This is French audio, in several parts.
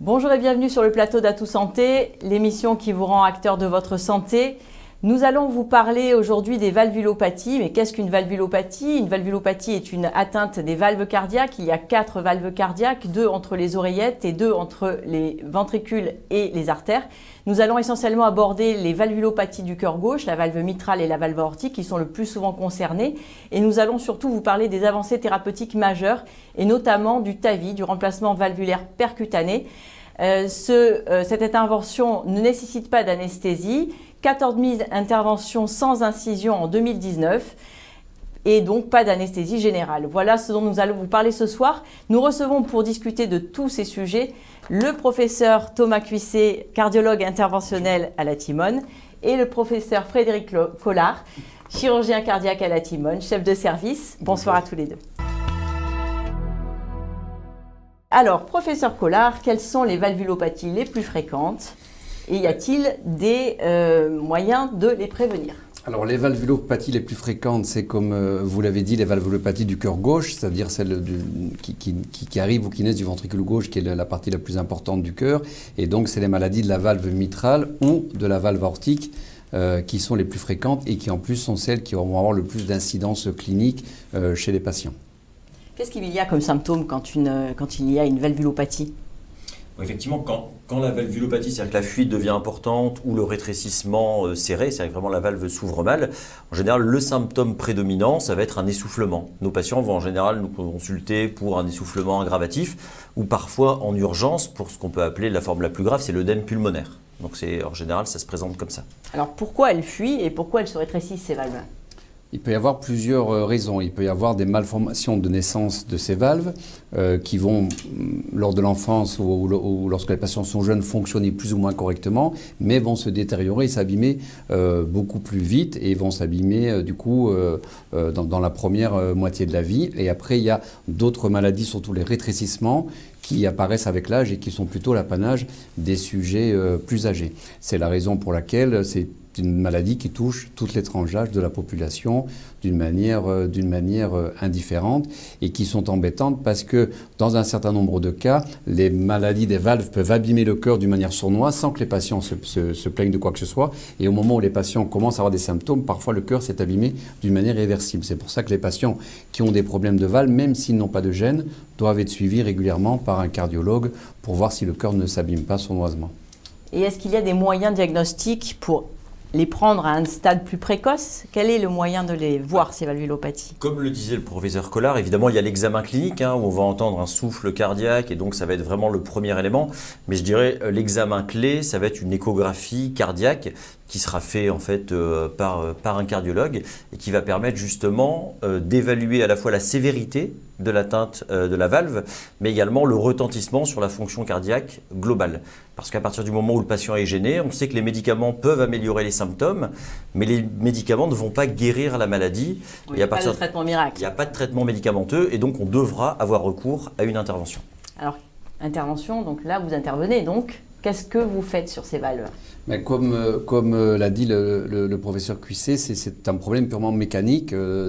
Bonjour et bienvenue sur le plateau d'Atout Santé, l'émission qui vous rend acteur de votre santé. Nous allons vous parler aujourd'hui des valvulopathies. Mais qu'est-ce qu'une valvulopathie? Une valvulopathie est une atteinte des valves cardiaques. Il y a 4 valves cardiaques, 2 entre les oreillettes et 2 entre les ventricules et les artères. Nous allons essentiellement aborder les valvulopathies du cœur gauche, la valve mitrale et la valve aortique qui sont le plus souvent concernées. Et nous allons surtout vous parler des avancées thérapeutiques majeures et notamment du TAVI, du remplacement valvulaire percutané. Cette intervention ne nécessite pas d'anesthésie. 14 000 interventions sans incision en 2019 et donc pas d'anesthésie générale. Voilà ce dont nous allons vous parler ce soir. Nous recevons pour discuter de tous ces sujets le professeur Thomas Cuisset, cardiologue interventionnel à la Timone, et le professeur Frédéric Collard, chirurgien cardiaque à la Timone, chef de service. Bonsoir à tous les deux. Alors, professeur Collard, quelles sont les valvulopathies les plus fréquentes? Et y a-t-il des moyens de les prévenir? Alors les valvulopathies les plus fréquentes, c'est comme vous l'avez dit, les valvulopathies du cœur gauche, c'est-à-dire celles qui arrivent ou qui naissent du ventricule gauche, qui est la partie la plus importante du cœur. Et donc c'est les maladies de la valve mitrale ou de la valve aortique qui sont les plus fréquentes et qui en plus sont celles qui vont avoir le plus d'incidence clinique chez les patients. Qu'est-ce qu'il y a comme symptômes quand il y a une valvulopathie? Effectivement, quand la valvulopathie, c'est-à-dire que la fuite devient importante ou le rétrécissement serré, c'est-à-dire que vraiment la valve s'ouvre mal, en général, le symptôme prédominant, ça va être un essoufflement. Nos patients vont en général nous consulter pour un essoufflement aggravatif ou parfois en urgence pour ce qu'on peut appeler la forme la plus grave, c'est l'œdème pulmonaire. Donc en général, ça se présente comme ça. Alors pourquoi elle fuit et pourquoi elle se rétrécissent ces valves? Il peut y avoir plusieurs raisons. Il peut y avoir des malformations de naissance de ces valves qui vont, lors de l'enfance ou lorsque les patients sont jeunes, fonctionner plus ou moins correctement, mais vont se détériorer et s'abîmer beaucoup plus vite et vont s'abîmer du coup dans la première moitié de la vie. Et après, il y a d'autres maladies, surtout les rétrécissements, qui apparaissent avec l'âge et qui sont plutôt l'apanage des sujets plus âgés. C'est la raison pour laquelle c'est une maladie qui touche toutes les tranches d'âge de la population d'une manière indifférente et qui sont embêtantes parce que dans un certain nombre de cas, les maladies des valves peuvent abîmer le cœur d'une manière sournoise sans que les patients se plaignent de quoi que ce soit. Et au moment où les patients commencent à avoir des symptômes, parfois le cœur s'est abîmé d'une manière irréversible. C'est pour ça que les patients qui ont des problèmes de valves, même s'ils n'ont pas de gêne, doivent être suivis régulièrement par un cardiologue pour voir si le cœur ne s'abîme pas sournoisement. Et est-ce qu'il y a des moyens diagnostiques pour les prendre à un stade plus précoce? Quel est le moyen de les voir, ces valvulopathies? Comme le disait le professeur Collard, évidemment, il y a l'examen clinique où on va entendre un souffle cardiaque et donc ça va être vraiment le premier élément. Mais je dirais l'examen clé, ça va être une échographie cardiaque qui sera fait en fait par un cardiologue et qui va permettre justement d'évaluer à la fois la sévérité de l'atteinte de la valve, mais également le retentissement sur la fonction cardiaque globale. Parce qu'à partir du moment où le patient est gêné, on sait que les médicaments peuvent améliorer les symptômes, mais les médicaments ne vont pas guérir la maladie. Oui, il n'y a pas de traitement miracle. Il n'y a pas de traitement médicamenteux et donc on devra avoir recours à une intervention. Alors, intervention, donc là vous intervenez, donc qu'est-ce que vous faites sur ces valves? Mais comme l'a dit le professeur Cuisset, c'est un problème purement mécanique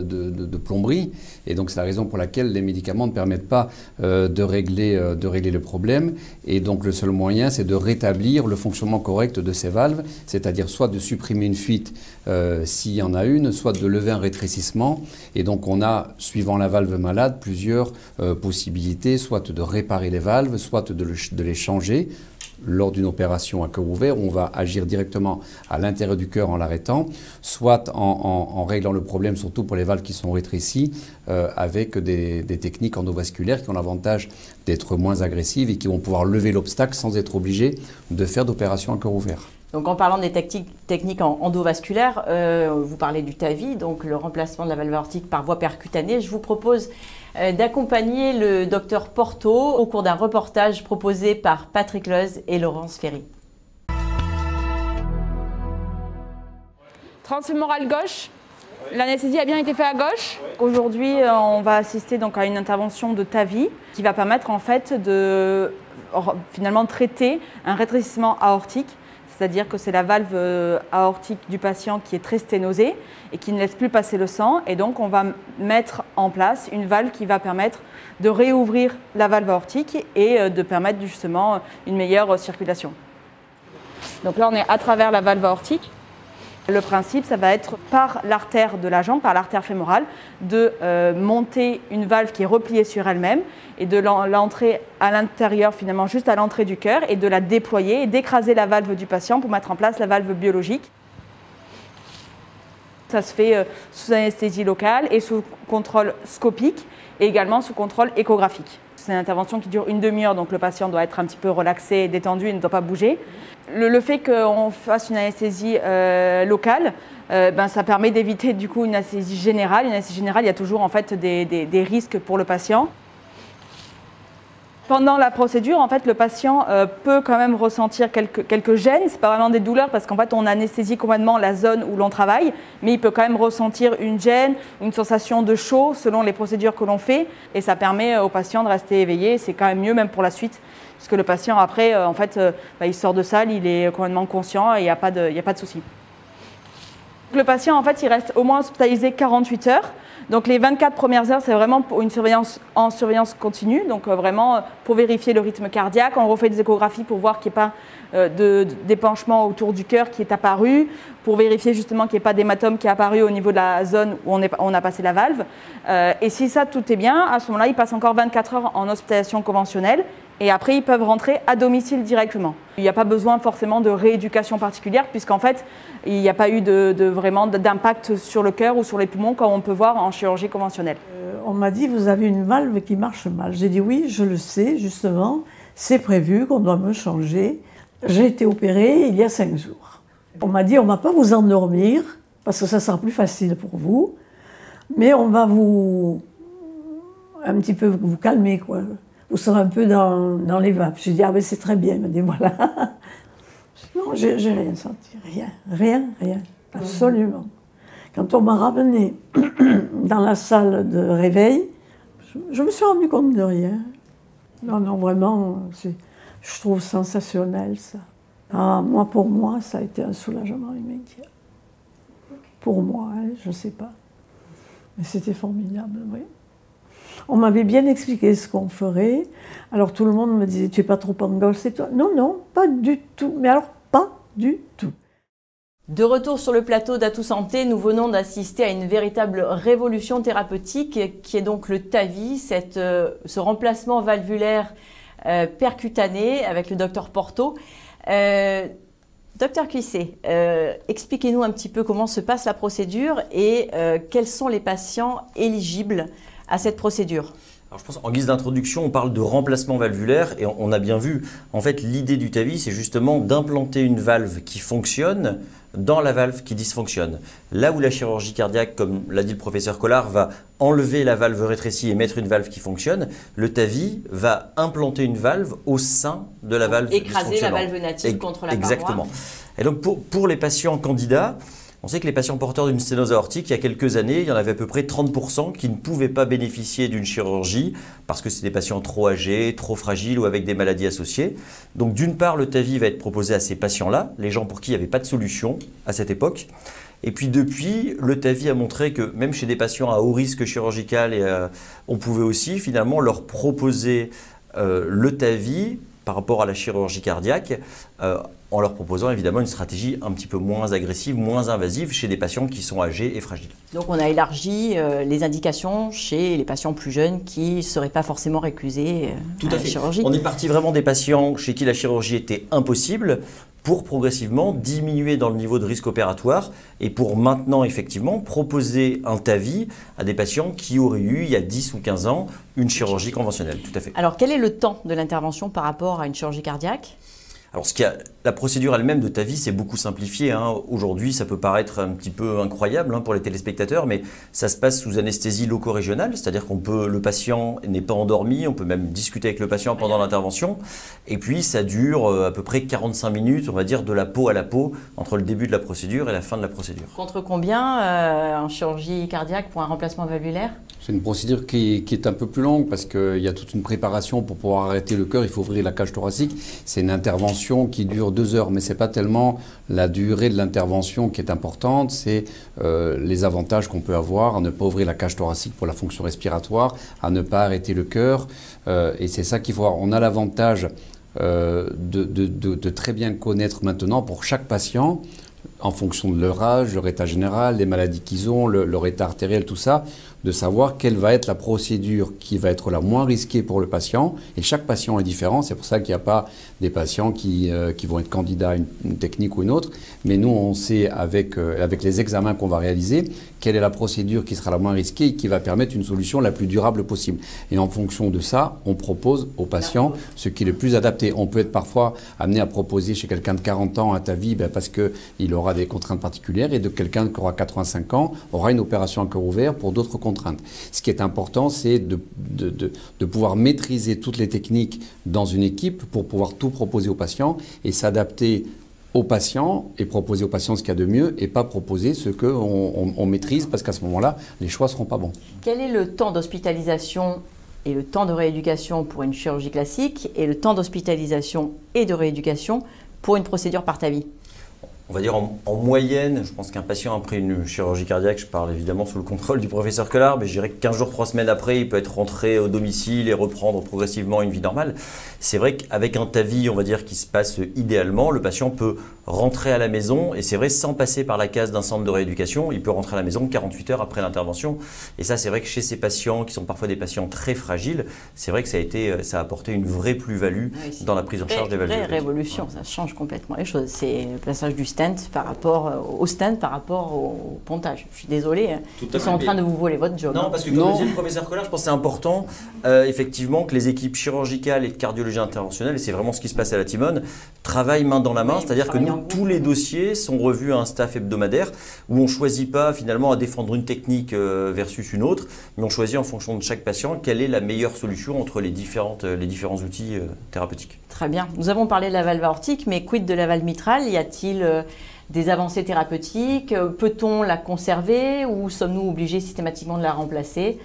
de plomberie. Et donc c'est la raison pour laquelle les médicaments ne permettent pas de régler le problème. Et donc le seul moyen, c'est de rétablir le fonctionnement correct de ces valves, c'est-à-dire soit de supprimer une fuite s'il y en a une, soit de lever un rétrécissement. Et donc on a, suivant la valve malade, plusieurs possibilités, soit de réparer les valves, soit de les changer. Lors d'une opération à cœur ouvert, on va agir directement à l'intérieur du cœur en l'arrêtant, soit en réglant le problème, surtout pour les valves qui sont rétrécies, avec des techniques endovasculaires qui ont l'avantage d'être moins agressives et qui vont pouvoir lever l'obstacle sans être obligés de faire d'opération à cœur ouvert. Donc en parlant des techniques endovasculaires, vous parlez du TAVI, donc le remplacement de la valve aortique par voie percutanée. Je vous propose d'accompagner le docteur Porto au cours d'un reportage proposé par Patrick Loz et Laurence Ferry. Transfémoral gauche, l'anesthésie a bien été faite à gauche. Aujourd'hui, on va assister donc à une intervention de TAVI qui va permettre en fait de finalement traiter un rétrécissement aortique. c'est-à-dire que c'est la valve aortique du patient qui est très sténosée et qui ne laisse plus passer le sang. Et donc, on va mettre en place une valve qui va permettre de réouvrir la valve aortique et de permettre justement une meilleure circulation. Donc là, on est à travers la valve aortique. Le principe, ça va être par l'artère de la jambe, par l'artère fémorale, de monter une valve qui est repliée sur elle-même et de l'entrer à l'intérieur, finalement juste à l'entrée du cœur, et de la déployer et d'écraser la valve du patient pour mettre en place la valve biologique. Ça se fait sous anesthésie locale et sous contrôle scopique et également sous contrôle échographique. C'est une intervention qui dure une demi-heure, donc le patient doit être un petit peu relaxé, détendu, il ne doit pas bouger. Le fait qu'on fasse une anesthésie locale, ça permet d'éviter du coup une anesthésie générale. Une anesthésie générale, il y a toujours en fait des risques pour le patient. Pendant la procédure, en fait, le patient peut quand même ressentir quelques gênes. Ce n'est pas vraiment des douleurs parce qu'en fait, on anesthésie complètement la zone où l'on travaille, mais il peut quand même ressentir une gêne, une sensation de chaud selon les procédures que l'on fait. Et ça permet au patient de rester éveillé. C'est quand même mieux même pour la suite, parce que le patient, après, en fait, il sort de salle, il est complètement conscient et il n'y a pas de souci. Le patient, en fait, il reste au moins hospitalisé 48 heures. Donc les 24 premières heures, c'est vraiment pour une surveillance en surveillance continue, donc vraiment pour vérifier le rythme cardiaque. On refait des échographies pour voir qu'il n'y ait pas d'épanchement autour du cœur qui est apparu, pour vérifier justement qu'il n'y ait pas d'hématome qui est apparu au niveau de la zone où on a passé la valve. Et si ça, tout est bien, à ce moment-là, ils passent encore 24 heures en hospitalisation conventionnelle. Et après, ils peuvent rentrer à domicile directement. Il n'y a pas besoin forcément de rééducation particulière, puisqu'en fait, il n'y a pas eu vraiment d'impact sur le cœur ou sur les poumons, comme on peut voir en chirurgie conventionnelle. On m'a dit, vous avez une valve qui marche mal. J'ai dit, oui, je le sais, justement, c'est prévu qu'on doit me changer. J'ai été opérée il y a 5 jours. On m'a dit, on ne va pas vous endormir, parce que ça sera plus facile pour vous, mais on va un petit peu vous calmer, quoi. Vous serez un peu dans les vapes. J'ai dit, ah ben c'est très bien. Il m'a dit, voilà. Non, j'ai rien senti. Rien, absolument. Quand on m'a ramené dans la salle de réveil, je me suis rendu compte de rien. Non, vraiment, je trouve sensationnel, ça. Ah, pour moi, ça a été un soulagement immédiat. Pour moi, hein, je ne sais pas. Mais c'était formidable, oui. On m'avait bien expliqué ce qu'on ferait. Alors tout le monde me disait, tu n'es pas trop angoissée, toi? Non, pas du tout. Mais alors, pas du tout. De retour sur le plateau d'Atout Santé, nous venons d'assister à une véritable révolution thérapeutique qui est donc le TAVI, ce remplacement valvulaire percutané avec le docteur Porto. Docteur Cuisset, expliquez-nous un petit peu comment se passe la procédure et quels sont les patients éligibles à cette procédure. Alors je pense en guise d'introduction, on parle de remplacement valvulaire et on a bien vu, en fait l'idée du TAVI, c'est justement d'implanter une valve qui fonctionne dans la valve qui dysfonctionne. Là où la chirurgie cardiaque, comme l'a dit le professeur Collard, va enlever la valve rétrécie et mettre une valve qui fonctionne, le TAVI va implanter une valve au sein de la valve dysfonctionnante. Écraser la valve native contre la paroi. Exactement. Et donc pour les patients candidats, on sait que les patients porteurs d'une sténose aortique, il y a quelques années, il y en avait à peu près 30% qui ne pouvaient pas bénéficier d'une chirurgie parce que c'est des patients trop âgés, trop fragiles ou avec des maladies associées. Donc d'une part, le TAVI va être proposé à ces patients-là, les gens pour qui il n'y avait pas de solution à cette époque. Et puis depuis, le TAVI a montré que même chez des patients à haut risque chirurgical, on pouvait aussi finalement leur proposer le TAVI par rapport à la chirurgie cardiaque, en leur proposant évidemment une stratégie un petit peu moins agressive, moins invasive chez des patients qui sont âgés et fragiles. Donc on a élargi les indications chez les patients plus jeunes qui ne seraient pas forcément récusés à la chirurgie. On est parti vraiment des patients chez qui la chirurgie était impossible pour progressivement diminuer dans le niveau de risque opératoire et pour maintenant effectivement proposer un TAVI à des patients qui auraient eu il y a 10 ou 15 ans une chirurgie conventionnelle. Tout à fait. Alors quel est le temps de l'intervention par rapport à une chirurgie cardiaque ? Alors, la procédure elle-même de TAVI, c'est beaucoup simplifié. Aujourd'hui, ça peut paraître un petit peu incroyable pour les téléspectateurs, mais ça se passe sous anesthésie loco-régionale, c'est-à-dire le patient n'est pas endormi, on peut même discuter avec le patient pendant l'intervention. Et puis, ça dure à peu près 45 minutes, on va dire, de la peau à la peau, entre le début de la procédure et la fin de la procédure. Contre combien en chirurgie cardiaque pour un remplacement valvulaire ? C'est une procédure qui est un peu plus longue parce qu'il y a toute une préparation pour pouvoir arrêter le cœur. Il faut ouvrir la cage thoracique. C'est une intervention qui dure 2 heures, mais ce n'est pas tellement la durée de l'intervention qui est importante, c'est les avantages qu'on peut avoir à ne pas ouvrir la cage thoracique pour la fonction respiratoire, à ne pas arrêter le cœur. Et c'est ça qu'il faut voir. On a l'avantage de très bien connaître maintenant pour chaque patient, en fonction de leur âge, leur état général, les maladies qu'ils ont, leur état artériel, tout ça, de savoir quelle va être la procédure qui va être la moins risquée pour le patient. Et chaque patient est différent, c'est pour ça qu'il n'y a pas des patients qui vont être candidats à une technique ou une autre. Mais nous, on sait avec les examens qu'on va réaliser, quelle est la procédure qui sera la moins risquée et qui va permettre une solution la plus durable possible. Et en fonction de ça, on propose aux patients ce qui est le plus adapté. On peut être parfois amené à proposer chez quelqu'un de 40 ans à ta vie parce qu'il aura des contraintes particulières, et de quelqu'un qui aura 85 ans aura une opération à cœur ouvert pour d'autres contraintes. Ce qui est important, c'est de pouvoir maîtriser toutes les techniques dans une équipe pour pouvoir tout proposer aux patients et s'adapter aux patients et proposer aux patients ce qu'il y a de mieux et pas proposer ce qu'on maîtrise, parce qu'à ce moment-là, les choix ne seront pas bons. Quel est le temps d'hospitalisation et le temps de rééducation pour une chirurgie classique et le temps d'hospitalisation et de rééducation pour une procédure par TAVI? On va dire en moyenne, je pense qu'un patient après une chirurgie cardiaque, je parle évidemment sous le contrôle du professeur Collard, mais je dirais que 15 jours, 3 semaines après, il peut être rentré au domicile et reprendre progressivement une vie normale. C'est vrai qu'avec un TAVI, on va dire, qui se passe idéalement, le patient peut rentrer à la maison, et c'est vrai, sans passer par la case d'un centre de rééducation, il peut rentrer à la maison 48 heures après l'intervention. Et ça, c'est vrai que chez ces patients, qui sont parfois des patients très fragiles, c'est vrai que ça a apporté une vraie plus-value dans la prise en charge des valvulopathies. C'est une vraie révolution, ça change complètement les choses. C'est le passage du stent par rapport au pontage. Je suis désolée, ils sont en train de vous voler votre job. Non, parce que comme le disait le professeur Collard, je pense que c'est important, effectivement, que les équipes chirurgicales et de cardiologie interventionnelle, et c'est vraiment ce qui se passe à la Timone, travaillent main dans la main, c'est-à-dire que nous, tous les dossiers sont revus à un staff hebdomadaire où on ne choisit pas finalement à défendre une technique versus une autre, mais on choisit en fonction de chaque patient quelle est la meilleure solution entre les différents outils thérapeutiques. Très bien. Nous avons parlé de la valve aortique, mais quid de la valve mitrale? Y a-t-il des avancées thérapeutiques? Peut-on la conserver ou sommes-nous obligés systématiquement de la remplacer?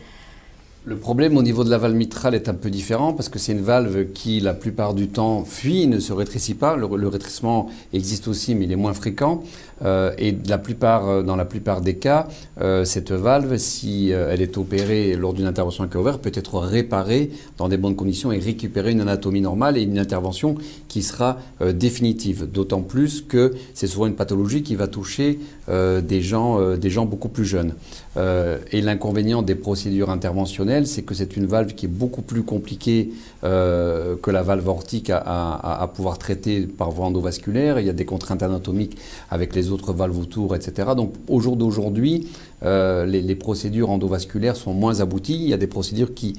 Le problème au niveau de la valve mitrale est un peu différent parce que c'est une valve qui, la plupart du temps, fuit, ne se rétrécit pas. Le rétrécissement existe aussi, mais il est moins fréquent. Et dans la plupart des cas, cette valve, si elle est opérée lors d'une intervention à cœur ouvert, peut être réparée dans des bonnes conditions et récupérer une anatomie normale et une intervention qui sera définitive. D'autant plus que c'est souvent une pathologie qui va toucher des gens beaucoup plus jeunes. Et l'inconvénient des procédures interventionnelles, c'est que c'est une valve qui est beaucoup plus compliquée que la valve aortique à pouvoir traiter par voie endovasculaire. Il y a des contraintes anatomiques avec les autres valves autour, etc. Donc au jour d'aujourd'hui, les procédures endovasculaires sont moins abouties. Il y a des procédures qui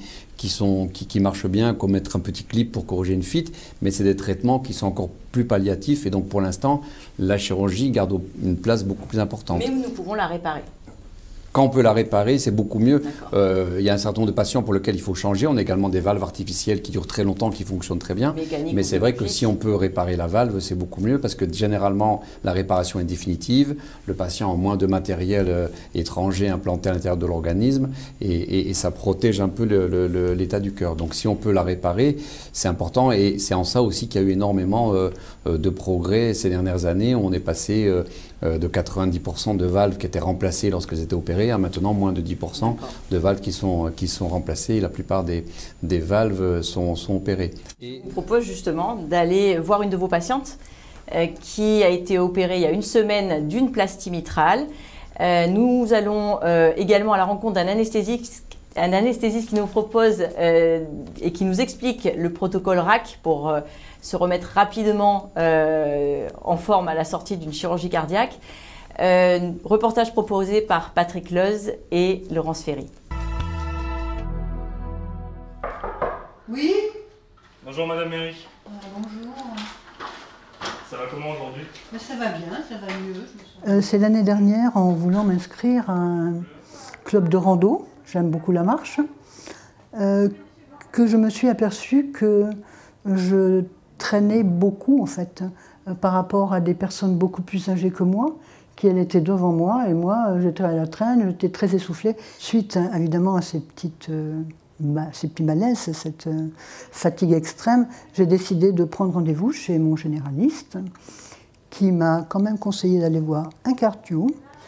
marchent bien, comme mettre un petit clip pour corriger une fuite, mais c'est des traitements qui sont encore plus palliatifs. Et donc pour l'instant, la chirurgie garde une place beaucoup plus importante. Mais nous pouvons la réparer. Quand on peut la réparer, c'est beaucoup mieux. Il y a un certain nombre de patients pour lesquels il faut changer. On a également des valves artificielles qui durent très longtemps, qui fonctionnent très bien. Mais c'est vrai que si on peut réparer la valve, c'est beaucoup mieux parce que généralement, la réparation est définitive. Le patient a moins de matériel étranger implanté à l'intérieur de l'organisme et ça protège un peu l'état du cœur. Donc si on peut la réparer, c'est important et c'est en ça aussi qu'il y a eu énormément de progrès ces dernières années. On est passé de 90% de valves qui étaient remplacées lorsqu'elles étaient opérées à maintenant moins de 10% de valves qui sont remplacées et la plupart des valves sont opérées. Je vous propose justement d'aller voir une de vos patientes qui a été opérée il y a une semaine d'une plastie mitrale. Nous allons également à la rencontre d'un anesthésiste qui nous propose et qui nous explique le protocole RAC pour se remettre rapidement en forme à la sortie d'une chirurgie cardiaque. Reportage proposé par Patrick Leuz et Laurence Ferry. Oui. Bonjour Madame Méry. Bonjour. Ça va comment aujourd'hui? Ça va bien, ça va mieux. C'est l'année dernière, en voulant m'inscrire à un club de rando, j'aime beaucoup la marche, que je me suis aperçue que je traînais beaucoup en fait, par rapport à des personnes beaucoup plus âgées que moi, qui elles étaient devant moi et moi j'étais à la traîne, j'étais très essoufflée, suite évidemment à ces petites ces petits malaises, cette fatigue extrême, j'ai décidé de prendre rendez-vous chez mon généraliste qui m'a quand même conseillé d'aller voir un cardio.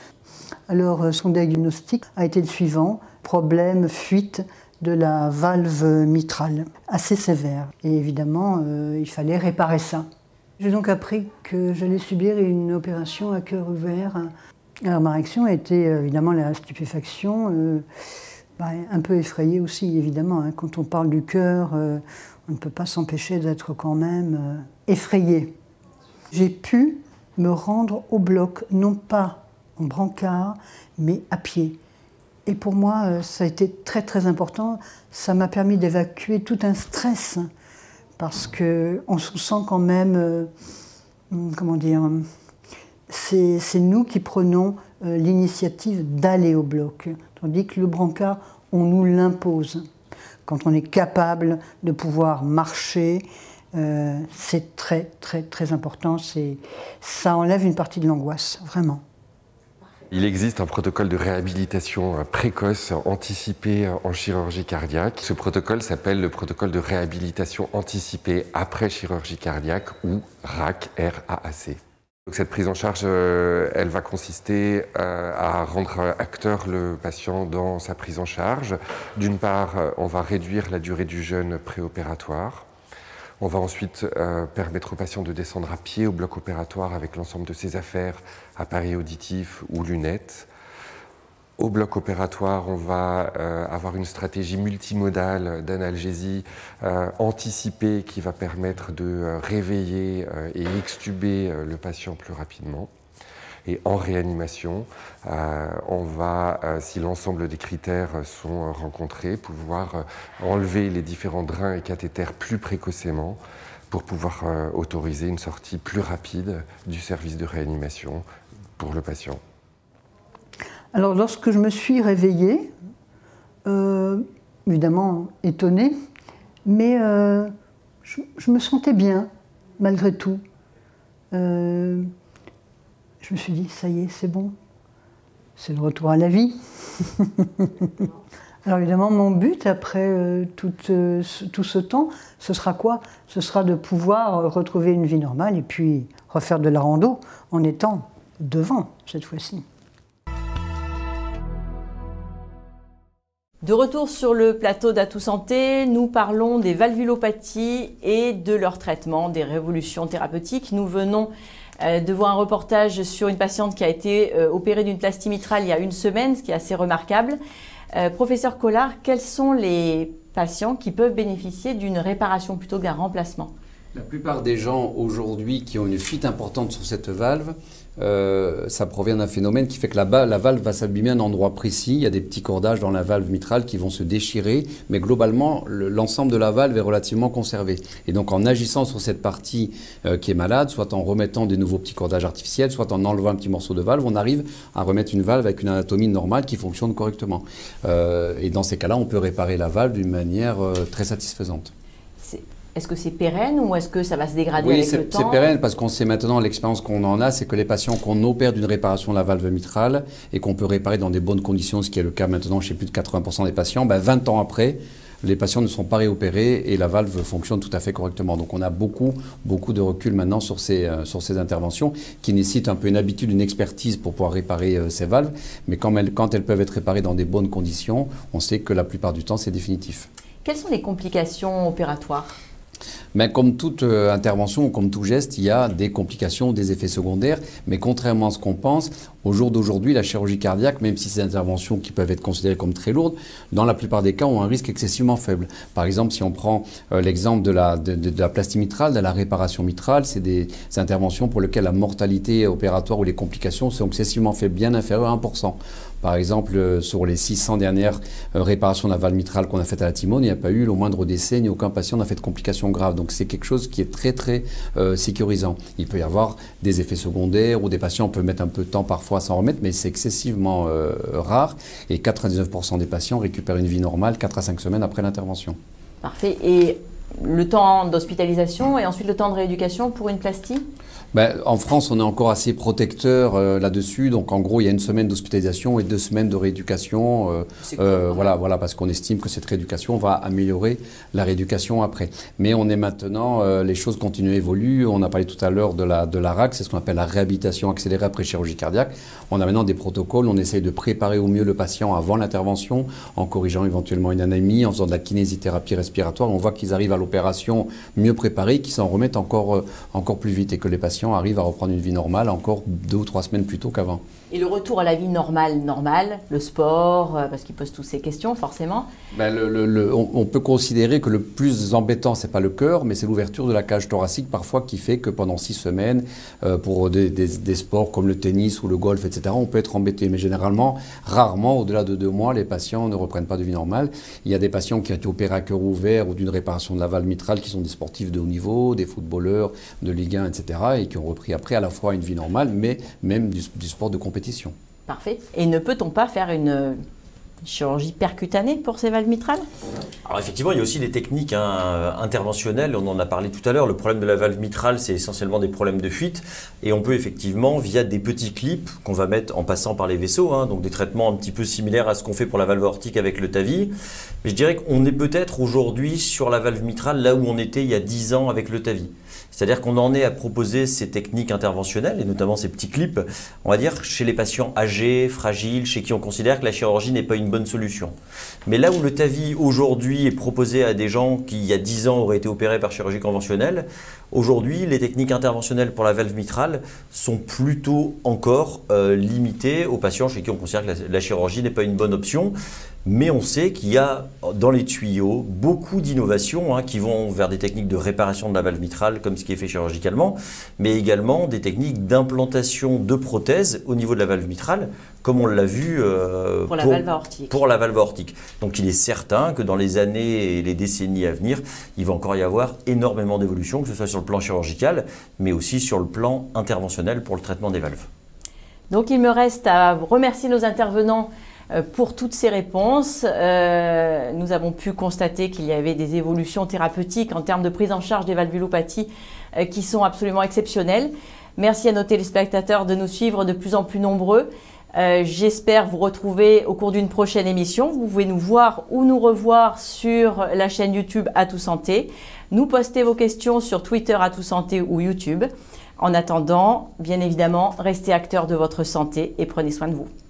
Alors son diagnostic a été le suivant, problème fuite de la valve mitrale, assez sévère. Et évidemment, il fallait réparer ça. J'ai donc appris que j'allais subir une opération à cœur ouvert. Alors ma réaction a été évidemment la stupéfaction, un peu effrayée aussi évidemment. Hein. Quand on parle du cœur, on ne peut pas s'empêcher d'être quand même effrayé. J'ai pu me rendre au bloc, non pas en brancard, mais à pied. Et pour moi, ça a été très très important. Ça m'a permis d'évacuer tout un stress, parce qu'on se sent quand même, comment dire, c'est nous qui prenons l'initiative d'aller au bloc, tandis que le brancard, on nous l'impose. Quand on est capable de pouvoir marcher, c'est très très très important. Ça enlève une partie de l'angoisse, vraiment. Il existe un protocole de réhabilitation précoce anticipée en chirurgie cardiaque. Ce protocole s'appelle le protocole de réhabilitation anticipée après chirurgie cardiaque ou RAC, R-A-A-C. Donc cette prise en charge, elle va consister à rendre acteur le patient dans sa prise en charge. D'une part, on va réduire la durée du jeûne préopératoire. On va ensuite permettre au patient de descendre à pied au bloc opératoire avec l'ensemble de ses affaires, appareils auditifs ou lunettes. Au bloc opératoire, on va avoir une stratégie multimodale d'analgésie anticipée qui va permettre de réveiller et extuber le patient plus rapidement. Et en réanimation, on va, si l'ensemble des critères sont rencontrés, pouvoir enlever les différents drains et cathéters plus précocement pour pouvoir autoriser une sortie plus rapide du service de réanimation pour le patient. Alors lorsque je me suis réveillée, évidemment étonnée, mais je me sentais bien malgré tout. Je me suis dit, ça y est, c'est bon, c'est le retour à la vie. Alors évidemment, mon but après tout ce temps, ce sera quoi? Ce sera de pouvoir retrouver une vie normale et puis refaire de la rando en étant devant cette fois-ci. De retour sur le plateau d'Atout Santé, nous parlons des valvulopathies et de leur traitement, des révolutions thérapeutiques. Nous venons de voir un reportage sur une patiente qui a été opérée d'une plastie mitrale il y a une semaine, ce qui est assez remarquable. Professeur Collard, quels sont les patients qui peuvent bénéficier d'une réparation plutôt que d'un remplacement? La plupart des gens aujourd'hui qui ont une fuite importante sur cette valve, ça provient d'un phénomène qui fait que la valve va s'abîmer à un endroit précis. Il y a des petits cordages dans la valve mitrale qui vont se déchirer, mais globalement, l'ensemble de la valve est relativement conservé. Et donc en agissant sur cette partie qui est malade, soit en remettant des nouveaux petits cordages artificiels, soit en enlevant un petit morceau de valve, on arrive à remettre une valve avec une anatomie normale qui fonctionne correctement. Et dans ces cas-là, on peut réparer la valve d'une manière très satisfaisante. Est-ce que c'est pérenne ou est-ce que ça va se dégrader avec le temps? Oui, c'est pérenne parce qu'on sait maintenant, l'expérience qu'on en a, c'est que les patients qu'on opère d'une réparation de la valve mitrale et qu'on peut réparer dans des bonnes conditions, ce qui est le cas maintenant chez plus de 80% des patients, 20 ans après, les patients ne sont pas réopérés et la valve fonctionne tout à fait correctement. Donc on a beaucoup de recul maintenant sur ces interventions qui nécessitent un peu une habitude, une expertise pour pouvoir réparer ces valves. Mais quand elles peuvent être réparées dans des bonnes conditions, on sait que la plupart du temps, c'est définitif. Quelles sont les complications opératoires? Mais comme toute intervention ou comme tout geste, il y a des complications, des effets secondaires. Mais contrairement à ce qu'on pense, au jour d'aujourd'hui, la chirurgie cardiaque, même si ces interventions qui peuvent être considérées comme très lourdes, dans la plupart des cas ont un risque excessivement faible. Par exemple, si on prend l'exemple de la plastie mitrale, de la réparation mitrale, c'est des interventions pour lesquelles la mortalité opératoire ou les complications sont excessivement faibles, bien inférieures à 1%. Par exemple, sur les 600 dernières réparations de la valve mitrale qu'on a faites à la Timone, il n'y a pas eu le moindre décès, ni aucun patient n'a fait de complications graves. Donc c'est quelque chose qui est très très sécurisant. Il peut y avoir des effets secondaires ou des patients peuvent mettre un peu de temps parfois à s'en remettre, mais c'est excessivement rare. Et 99% des patients récupèrent une vie normale 4 à 5 semaines après l'intervention. Parfait. Et le temps d'hospitalisation et ensuite le temps de rééducation pour une plastie? En France, on est encore assez protecteur là-dessus. Donc, en gros, il y a 1 semaine d'hospitalisation et 2 semaines de rééducation. Voilà, parce qu'on estime que cette rééducation va améliorer la rééducation après. Mais on est maintenant, les choses continuent à évoluer. On a parlé tout à l'heure de la RAC, c'est ce qu'on appelle la réhabilitation accélérée après chirurgie cardiaque. On a maintenant des protocoles. On essaye de préparer au mieux le patient avant l'intervention, en corrigeant éventuellement une anémie, en faisant de la kinésithérapie respiratoire. On voit qu'ils arrivent à l'opération mieux préparés, qu'ils s'en remettent encore plus vite et que les patients arrivent à reprendre une vie normale encore 2 ou 3 semaines plus tôt qu'avant. Et le retour à la vie normale, le sport, parce qu'il pose toutes ces questions forcément. On peut considérer que le plus embêtant, c'est pas le cœur, mais c'est l'ouverture de la cage thoracique parfois qui fait que pendant 6 semaines, pour des sports comme le tennis ou le golf, etc., on peut être embêté. Mais généralement, rarement, au-delà de 2 mois, les patients ne reprennent pas de vie normale. Il y a des patients qui ont été opérés à cœur ouvert ou d'une réparation de la valve mitrale qui sont des sportifs de haut niveau, des footballeurs de Ligue 1, etc., et qui ont repris après à la fois une vie normale, mais même du sport de compétition. Parfait. Et ne peut-on pas faire une chirurgie percutanée pour ces valves mitrales? Alors effectivement, il y a aussi des techniques interventionnelles, on en a parlé tout à l'heure. Le problème de la valve mitrale, c'est essentiellement des problèmes de fuite. Et on peut effectivement, via des petits clips qu'on va mettre en passant par les vaisseaux, donc des traitements un petit peu similaires à ce qu'on fait pour la valve aortique avec le TAVI. Mais je dirais qu'on est peut-être aujourd'hui sur la valve mitrale là où on était il y a 10 ans avec le TAVI. C'est-à-dire qu'on en est à proposer ces techniques interventionnelles, et notamment ces petits clips, on va dire, chez les patients âgés, fragiles, chez qui on considère que la chirurgie n'est pas une bonne solution. Mais là où le TAVI aujourd'hui est proposé à des gens qui, il y a 10 ans, auraient été opérés par chirurgie conventionnelle, aujourd'hui, les techniques interventionnelles pour la valve mitrale sont plutôt encore limitées aux patients chez qui on considère que la chirurgie n'est pas une bonne option. Mais on sait qu'il y a dans les tuyaux beaucoup d'innovations qui vont vers des techniques de réparation de la valve mitrale, comme ce qui est fait chirurgicalement, mais également des techniques d'implantation de prothèses au niveau de la valve mitrale, comme on l'a vu pour la valve aortique. Donc il est certain que dans les années et les décennies à venir, il va encore y avoir énormément d'évolutions, que ce soit sur le plan chirurgical, mais aussi sur le plan interventionnel pour le traitement des valves. Donc il me reste à remercier nos intervenants pour toutes ces réponses. Nous avons pu constater qu'il y avait des évolutions thérapeutiques en termes de prise en charge des valvulopathies qui sont absolument exceptionnelles. Merci à nos téléspectateurs de nous suivre de plus en plus nombreux. J'espère vous retrouver au cours d'une prochaine émission. Vous pouvez nous voir ou nous revoir sur la chaîne YouTube Atout Santé. Nous poster vos questions sur Twitter Atout Santé ou YouTube. En attendant, bien évidemment, restez acteurs de votre santé et prenez soin de vous.